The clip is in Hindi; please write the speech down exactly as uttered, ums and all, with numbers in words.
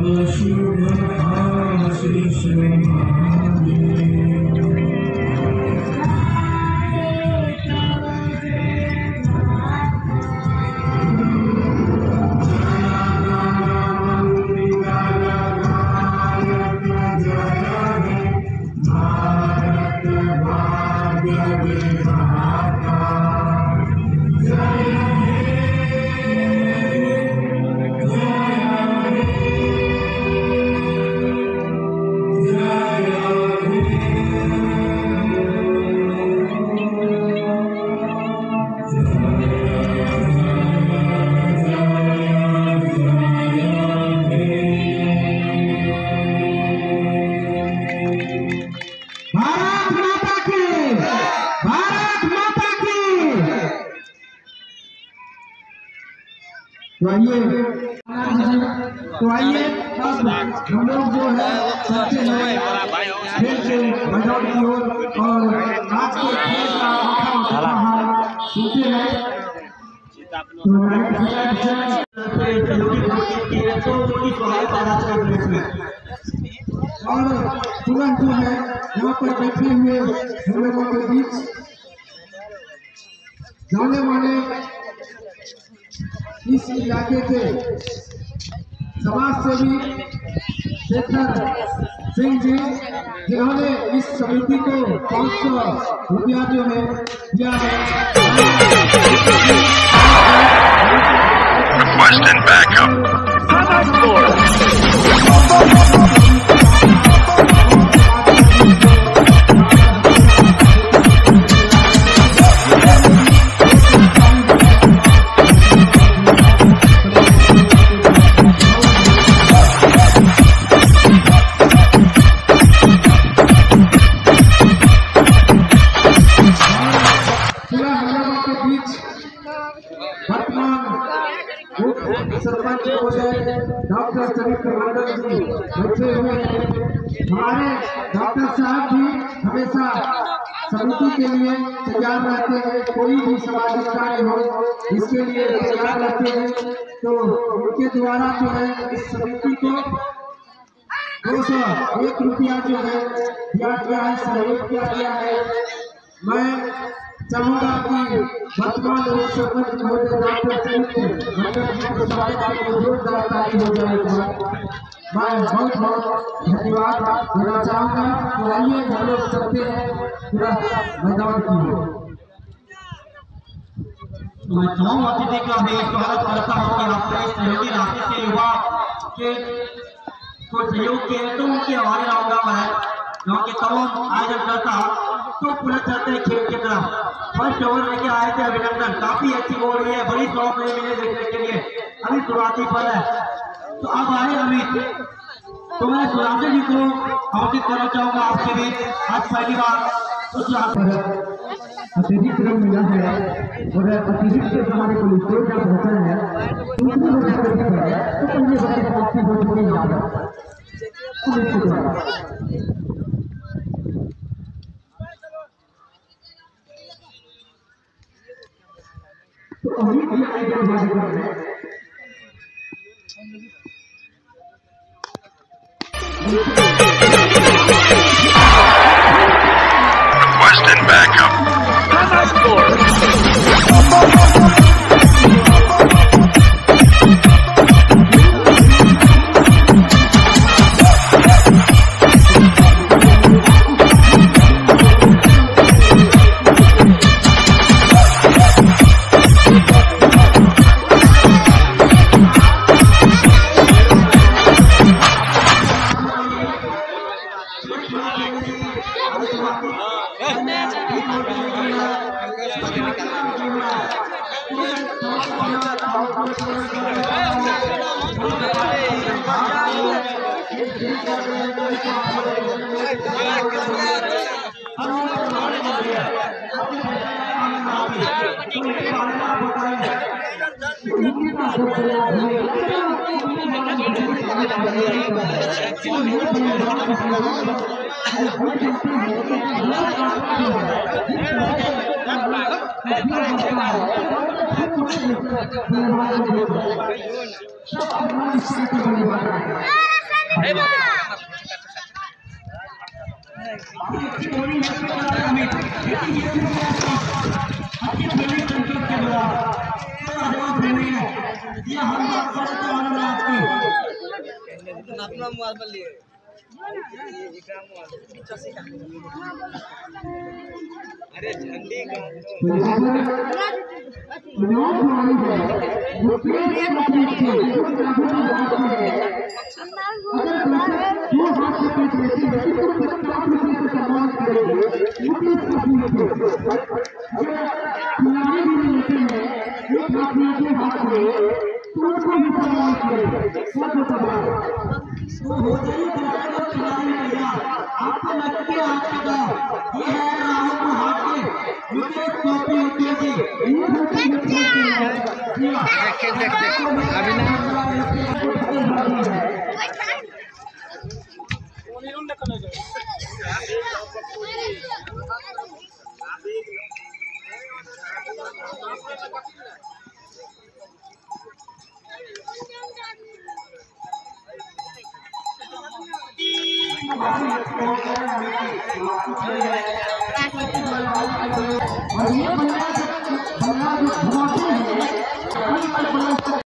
तो आइए तो आइए अब हम लोग जो है चलते हैं खेल के मैदान की ओर और आज के खेल का मौका सुनते हैं। और तुरंत जो है यहाँ पर बैठे हुए हम लोगों के बीच जाने वाले इस इलाके के समाज सेवी शेखर सिंह जी, जिन्होंने इस समिति को पाँच सौ रुपया जो है दिया है। सरपंच डॉक्टर चरित्र मंडल जी बैठे हुए हैं। हमारे डॉक्टर साहब भी हमेशा समिति के लिए तैयार रहते हैं, कोई भी सामाजिक कार्य हो इसके लिए तैयार रहते हैं। तो उनके द्वारा जो है इस समिति को दो सौ एक रुपया जो है दिया गया है, सहयोग किया गया है। मैं चाहूंगा कि वर्तमान लोक सरपंच महोदय डॉक्टर चरित्र मंडल जी को स्वागत को जोरदार ताली हो जाएगा। मैं बहुत बहुत धन्यवाद देना चाहूंगा। तो आइए हम लोग चलते हैं पूरा मैदान की ओर। मैं तमाम अतिथि का भी स्वागत करता हूँ कि आपने सहयोगी राशि से युवा के को सहयोग किए, तो उनके हमारे रहूंगा मैं गाँव के तमाम आयोजन करता तो पूरा चलते हैं खेल की तरफ। फर्स्ट ओवर लेके आए थे अभिनंदन, काफी अच्छी बॉल रही है, बड़ी शौक नहीं मिले देखने के लिए, अभी शुरुआती पर है। तो अब आए अमित, तो मैं सुराजे जी को आमंत्रित करना चाहूंगा आपके बीच। आज पहली बार अतिरिक्त रंग मिला है और अतिरिक्त से हमारे को स्टेज का होता है दूसरी वजह से तो पहले वजह से आपकी बहुत बड़ी याद है। तो अभी भी आगे बात कर रहे हैं। Western backup. Shut up, अपना मोबाइल पर लिए अरे झंडी का आपको लगते आपका ये है राहुल को हाथ के मुझे कॉपी होती है और ये